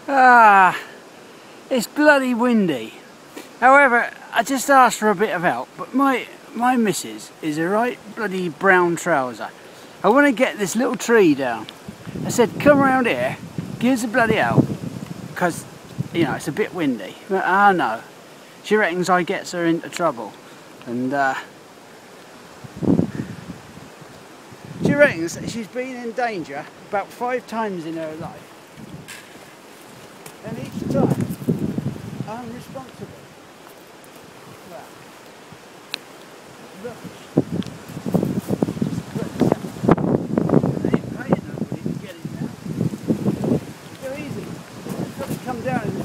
Ah, it's bloody windy. However, I just asked for a bit of help, but my missus is a right bloody brown trouser. I want to get this little tree down. I said, come around here, give us a bloody help, because, you know, it's a bit windy. But, no, she reckons I gets her into trouble. And, she reckons that she's been in danger about 5 times in her life. And each time, I'm responsible. Well, rubbish. They ain't paying nobody to get it now. It's so easy. You've got to come down and